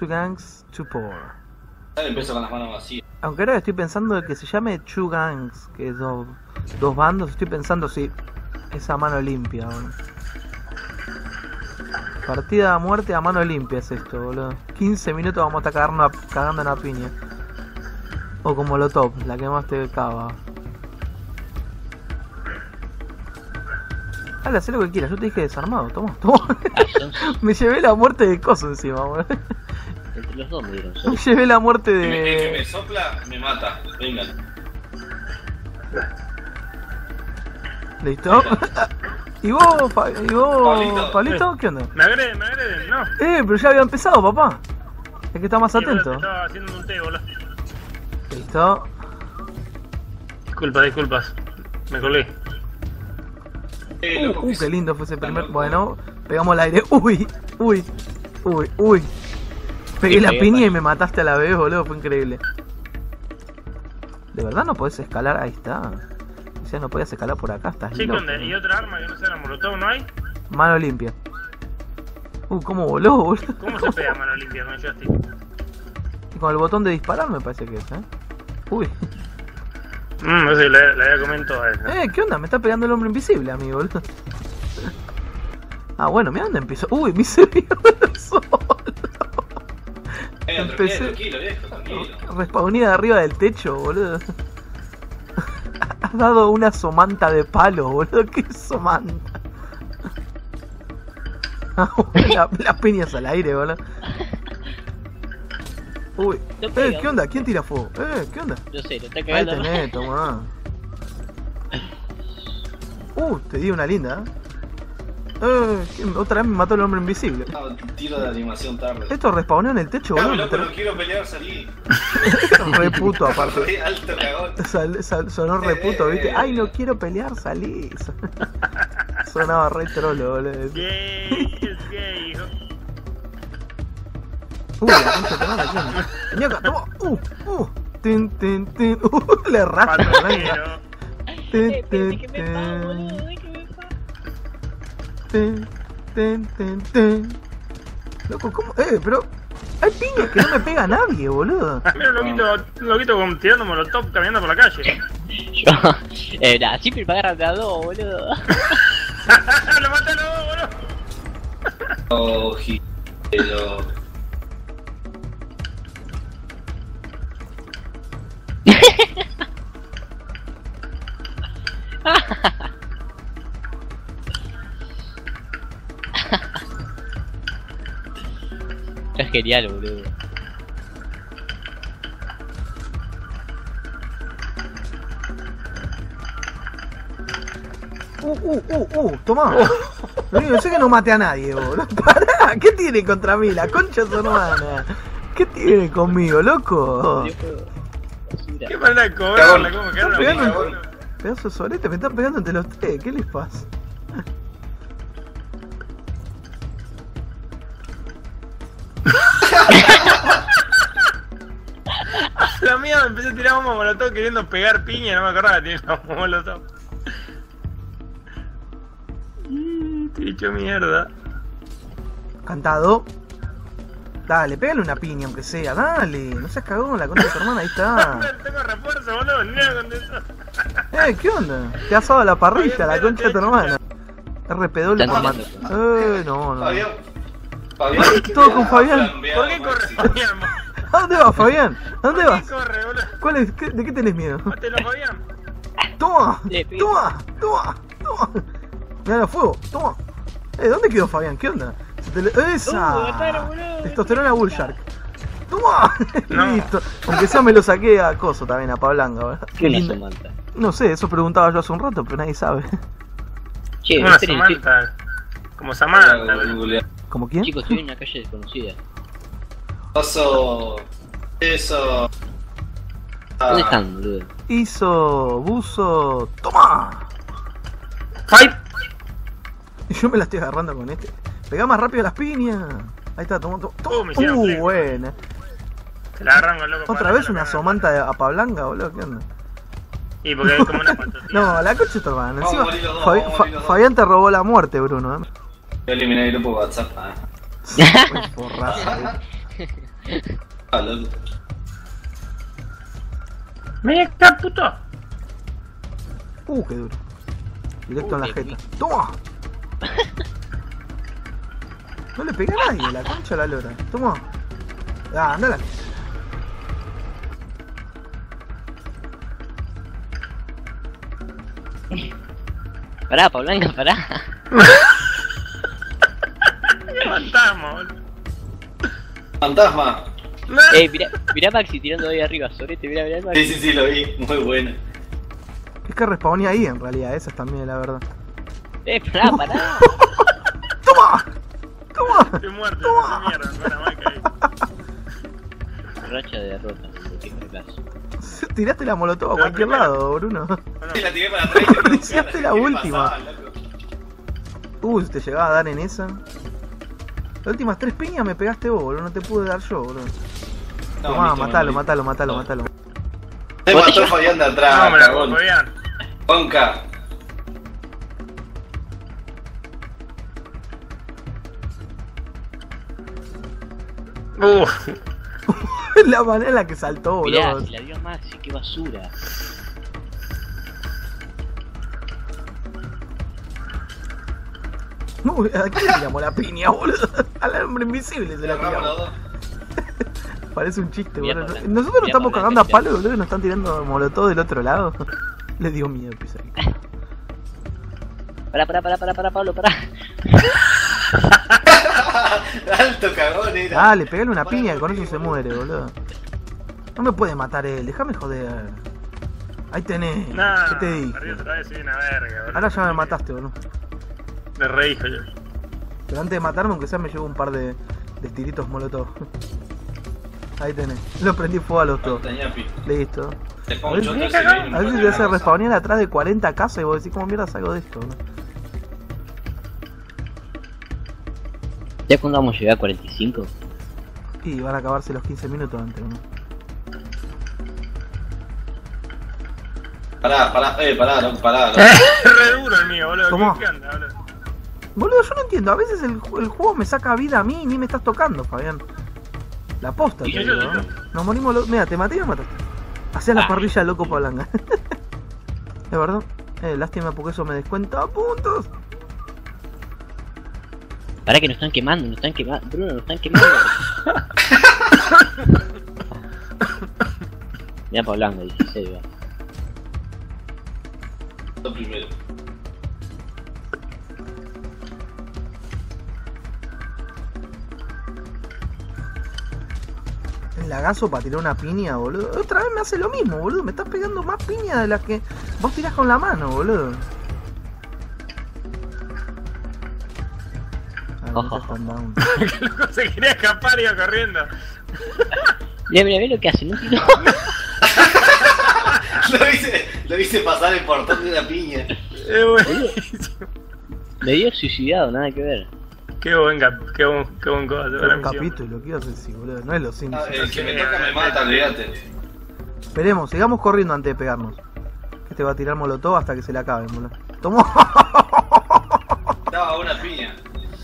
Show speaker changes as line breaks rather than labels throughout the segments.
Two gangs, two poor.
Empiezo con las manos vacías.
Aunque ahora estoy pensando de que se llame Two gangs, que es dos bandos, estoy pensando si esa mano limpia, boludo. Partida a muerte a mano limpia es esto, boludo. 15 minutos vamos a estar cagando en la piña. O como lo top, la que más te cava. Dale, haz lo que quieras, yo te dije desarmado, toma. Me llevé la muerte de coso encima, boludo.
Entre los dos me dieron.
Me llevé la muerte
El que
de...
me sopla, me mata. Vengan.
¿Listo? ¿Y vos, Pablito? ¿Qué onda?
Me agreden, no.
Pero ya había empezado, papá. Hay que estar más atento.
Estaba haciendo un té, boludo.
Listo.
Disculpas. Me colgué.
Loco,
Qué lindo fue ese primer... Bueno, pegamos el aire. Uy. Pegué la piña y me mataste a la vez, boludo. Fue increíble. ¿De verdad no podés escalar? Ahí está. O sea, no podías escalar por acá. Estás
Sí,
loco.
¿y otra arma que no sea la molotov no hay?
Mano limpia. ¿Cómo voló, boludo?
¿Cómo se pega mano limpia con el joystick?
Y con el botón de disparar me parece que es, Uy.
No sé, le había comentado a él.
¿Qué onda? Me está pegando el hombre invisible, amigo, boludo. Ah, bueno, mira dónde empezó. Uy, me hice mierda solo. Empecé.
Tranquilo, viejo, tranquilo.
Respawné arriba del techo, boludo. Has dado una somanta de palo, boludo. ¿Qué somanta? Las piñas al aire, boludo. Uy, ¿qué onda? ¿Quién tira fuego? ¿Qué onda?
Yo sé, lo está
Ahí
cagando.
tenés, tomá. Te di una linda, otra vez me mató el hombre invisible.
Tiro de animación tarde.
Esto respawnó en el techo,
Cabo,
boludo.
loco, no quiero pelear, salí.
Re puto, aparte.
Re alto cagón.
Sonó re puto, ¿viste? Ay, no quiero pelear, salí. Sonaba re trolo, boludo.
Gay, es gay, hijo.
La concha de madre, ¿quién? Ñaca, toma. Tin. Le erraste,
Patrullero.
Déjeme en paz, boludo, déjeme en paz.
Tin. Loco, ¿cómo? Pero hay piñas que no me pega a nadie, boludo.
Mira un loquito tirando molotov caminando por la calle.
Yo, siempre me agarran de a dos, boludo.
Lo matan a dos, boludo.
Ojito.
Es genial, boludo.
Tomá. Yo sé que no maté a nadie, boludo. Pará, ¿qué tiene contra mí? La concha de su hermana. ¿Qué tiene conmigo, loco?
Qué manera de cobrarla, cómo
Están
quedaron
pegando
la
pedazo de solete, me están pegando entre los tres. ¿Qué les pasa?
La mía me empecé a tirar bomba molotov queriendo pegar piña, no me acordaba de tirar bomba molotov. Te he hecho mierda.
Cantado. Dale, pégale una piña aunque sea, dale. No seas cagón, la concha de tu hermana, ahí está.
Tengo refuerzo, boludo, ni nada con eso.
¿Qué onda? Te ha asado a la parrilla, la concha de tu hermana. RPW por matar. No.
Fabián,
Todo con Fabián.
¿Por qué corre Fabián?
¿A dónde vas, Fabián? ¿A dónde
¿Por
vas?
qué corre, boludo?
¿De qué tenés miedo?
Mátelo, Fabián.
¡Toma! Mira, fuego, toma. ¿Dónde quedó Fabián? ¿Qué onda? ¡Esa!
mataron, boludo.
Testosterona Bullshark. ¡Toma!
No.
Listo. Aunque sea me lo saqué a Coso también, a Pablanga, ¿verdad? Qué
Una
lindo.
somanta.
No sé, eso preguntaba yo hace un rato, pero nadie sabe.
Che,
Una
esperen,
Samantha. Como Samantha, boludo.
¿Como quién?
chicos, estoy en una calle desconocida.
Eso.
¿Dónde están, boludo?
Hizo, buzo, toma.
Fight.
Y yo me la estoy agarrando con este. Pegá más rápido las piñas. Ahí está, toma.
Me hicieron flex.
Buena.
Se la arranco, loco.
Otra vez una somanta a Pablanga, boludo, ¿qué onda?
Y porque hay como una patotilla.
No, la coche tu hermano.
Vamos
Encima,
a morir los dos, vamos a morir los dos.
Fabián te robó la muerte, Bruno.
Yo eliminé el grupo WhatsApp.
Porrazo,
Ah, loco.
¡Me está puto!
Qué duro. Directo en la jeta. ¡Toma! No le pegué a nadie, la concha de la lora. Toma. Ah, andala.
Pará, Blanca, pará.
¡Qué fantasma, boludo!
Fantasma.
Mirá Maxi tirando ahí arriba, Sorete, mirá Maxi.
Sí, lo vi. Muy bueno.
Es que respawnía ahí en realidad, esa es también la verdad.
Pará.
¡Toma! ¡Toma!
Estoy muerto, esa mierda, con la marca ahí.
Racha de derrota, qué fracaso.
Tiraste la molotov a cualquier lado, Bruno.
Sí, la tiré para atrás.
Hiciste la última.
Pasaba, loco.
Te llegaba a dar en esa. Las últimas 3 piñas me pegaste vos, boludo. No te pude dar yo, boludo.
No,
Tomá,
listo,
matalo.
No. Te
¿Vos te
mató
llevas?
Fabián de atrás,
No, me la
cagón.
puedo pegar.
Conca.
La manera en la que saltó,
Mirá,
boludo.
si la dio Maxi, qué basura.
No, ¿a quién le tiramos la piña, boludo? Al hombre invisible se la
Agarramos los
tiramos.
dos.
Parece un chiste,
Mira,
boludo.
Pablán.
Nosotros nos
Mira,
estamos
Pablán,
cagando a
que
palo, boludo, y nos están tirando molotov del otro lado. Le dio miedo pisar.
Pará, Pablo, pará.
Alto cagón era.
Dale, pegale una piña que con eso se muere, boludo. No me puede matar él, déjame joder. Ahí tenés.
Nah,
¿Qué te dije?
perdí otra vez, soy una verga, boludo.
Ahora ya me mataste, boludo.
De re hijo yo.
Pero antes de matarme, aunque sea, me llevo un par de tiritos molotov. Ahí tenés. Lo prendí fuego a los dos.
Tañapi.
Listo.
Te pongo
A ver,
yo
a
tercero.
ver si te hace respawnear atrás de 40 casas y vos decís, ¿cómo mierda salgo de esto? ¿No?
¿Ya cuándo vamos a llegar a 45?
Y van a acabarse los 15 minutos antes, ¿no?
Pará, no.
Re duro el mío, boludo.
¿Cómo?
¿Qué onda, boludo?
Boludo, yo no entiendo. A veces el juego me saca vida a mí y ni me estás tocando, Fabián. La posta,
Y
te
yo,
digo, ¿no? Nos morimos los... Mira, te maté y me mataste. Hacías la parrilla loco Pablanga. ¿De verdad? Lástima porque eso me descuenta puntos.
Pará que nos están quemando, Bruno, nos están quemando. Mirá Blanca, 16, va.
Lo primero.
El lagazo para tirar una piña, boludo. Otra vez me hace lo mismo, boludo. Me estás pegando más piña de las que vos tirás con la mano, boludo.
Ojo.
Están down.
El loco se quería escapar y iba corriendo.
Mirá lo que hace, no tiro.
Lo hice pasar el portón de la piña.
Buenísimo.
Me dio suicidado, nada que ver.
Qué buen cosa, buena
Un
misión.
capítulo, ¿qué ibas a decir, boludo? No es los Simpsons.
El que me toca me mata, olvídate.
Esperemos, sigamos corriendo antes de pegarnos. Que te va a tirar molotov hasta que se le acabe, boludo. Tomó.
Estaba una piña.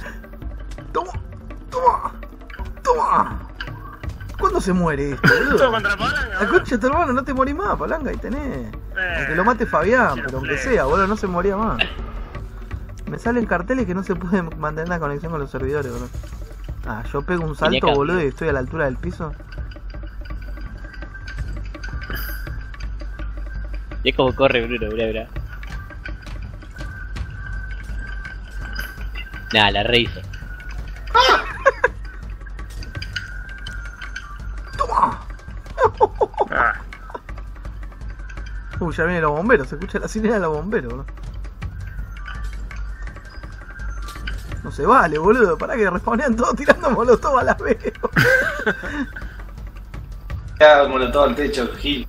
Toma. ¿Cuándo se muere esto,
Todo
boludo?
contra Pablanga,
La
boludo.
concha de tu hermano, no te morís más, Pablanga, ahí tenés. Aunque lo mate Fabián, pero aunque sea, boludo, no se moría más. Me salen carteles que no se puede mantener la conexión con los servidores, boludo. Ah, yo pego un salto,
cambio.
boludo, y estoy a la altura del piso.
Y es como corre Bruno, mirá. Nah, la re hizo.
¡Toma!
Ah,
Ya vienen los bomberos, se escucha la sirena de los bomberos, boludo. No se vale, boludo, pará que respawnean todos tirando molotov a la vez.
Ya molotov al techo, Gil.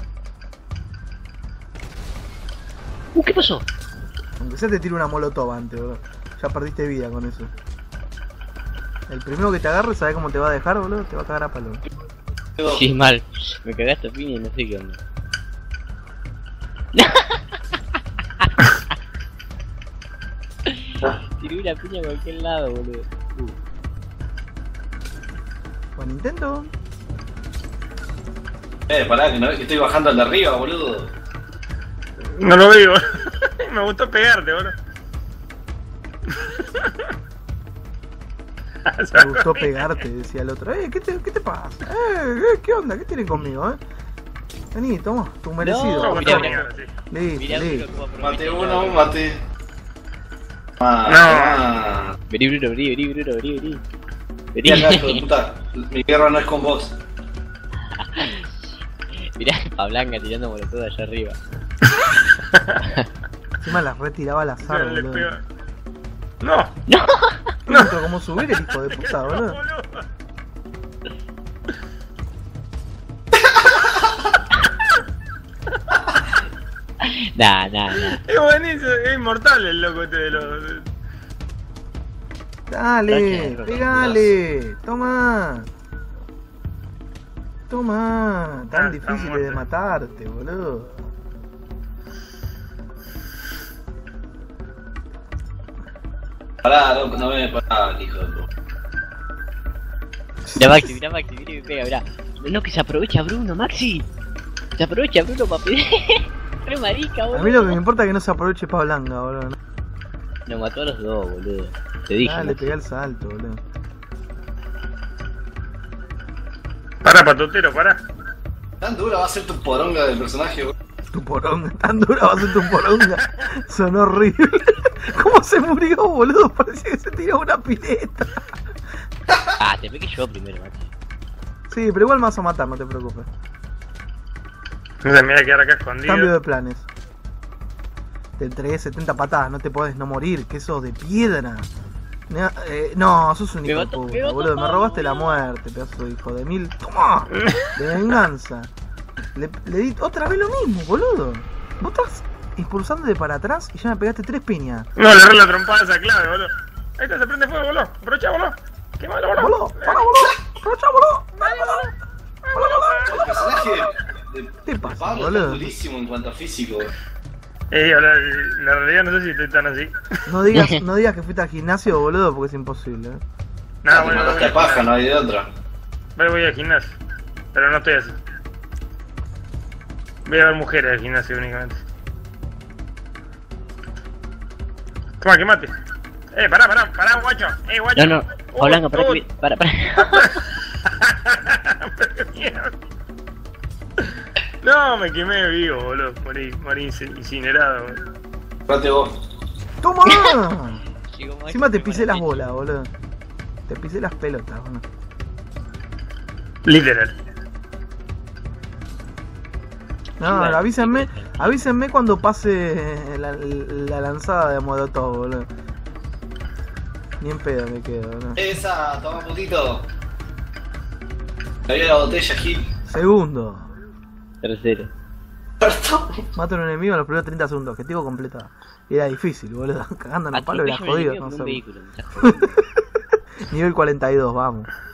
¿Qué pasó?
Aunque sea te tiro una molotov antes, boludo. Ya perdiste vida con eso. El primero que te agarre, ¿sabes cómo te va a dejar, boludo? Te va a cagar a palo.
Sí, mal. Me cagaste a piña y no sé qué onda. Tiré una piña a cualquier lado, boludo.
Buen intento.
Pará, que, no, que estoy bajando al de arriba, boludo.
No lo veo. Me gustó pegarte, boludo.
Me gustó pegarte, decía el otro. ¿Qué te pasa? ¿Qué onda? ¿Qué tienen conmigo, Vení, toma, tu merecido.
No,
Mirá,
mirá,
mirá.
Listo,
Mirá,
listo.
Bruno, cómo
Mate
aprovechó.
uno, mate.
No.
Vení, Bruno, vení.
Vení
Vení.
acá, hijo de puta. Mi guerra no es con vos.
Mirá, a Blanca tirando molotov allá arriba.
Encima las retiraba al azar,
Le
boludo.
pega. No.
¡No!
No encontró cómo subir el hijo de puta, boludo.
Nah.
Es buenísimo, es inmortal el loco este de los...
Dale,
Ok,
pegale. Toma. Toma. Tan
Ah,
difícil
está
de
muerto.
matarte, boludo.
Pará, no me pará, hijo de puta.
Mirá Maxi, viene y pega, mirá. No, que se aprovecha Bruno, Maxi. Se aprovecha Bruno para pedir. Re marica, boludo.
A mí lo que me importa es que no se aproveche pa' Blanca, boludo.
Nos mató a los dos, boludo. Te dije.
Dale,
Maxi.
pegá el salto, boludo.
Pará, patotero, pará.
Tan dura va a ser tu poronga del personaje, boludo.
Tu poronga, tan dura va a ser tu poronga. Sonó horrible. ¿Cómo se murió, boludo? Parecía que se tiró una pileta.
Ah, te pegué yo primero, Maxi.
Sí, pero igual me vas a matar, no te preocupes.
No se me voy a quedar acá escondido.
Cambio de planes. Te entregué 70 patadas, no te podés no morir, que sos de piedra. No, sos un
Me
hijo de
mató,
puta,
me mató,
boludo. Me robaste la
boludo.
muerte, pedazo de hijo de mil. ¡Toma! De venganza. Le di otra vez lo mismo, boludo. Vos estás impulsándote para atrás y ya me pegaste 3 piñas.
No, le agarré la trompada a esa clave, boludo. Ahí está, se prende fuego, boludo. Aprovecha, boludo. Quémalo, boludo.
¡Boludo! ¡Para, boludo! ¡Aprovecha, boludo! ¡Dale, boludo!
El personaje de
¿Qué pasa,
Pablo
boludo?
es durísimo en cuanto a físico.
La realidad no sé si estoy tan así.
No digas que fuiste al gimnasio, boludo, porque es imposible.
Nada,
Te
bueno,
mataste a paja, no hay de otra.
voy al gimnasio. Pero no estoy así. Voy a ver mujeres al gimnasio únicamente. Toma, que mate. Pará, guacho. Guacho.
No, Blanca, para.
Pero mierda. No, me quemé vivo, boludo. Morí incinerado, boludo.
Fíjate vos.
¡Toma!
Llegó Maxi,
Encima te
me
pisé
mató.
las bolas, boludo. Te pisé las pelotas, boludo.
Literal.
No,
Bueno,
avísenme cuando pase la lanzada de Molotov, boludo. Ni en pedo me quedo, boludo.
Esa, toma putito. Me había la botella, Gil.
Segundo.
Tercero.
Mato a un enemigo en los primeros 30 segundos. Objetivo completado. Y era difícil, boludo. Cagando en el palo era
Atropello a un
jodido.
enemigo
No
con un
sé.
vehículo, me está jodiendo.
Nivel 42, vamos.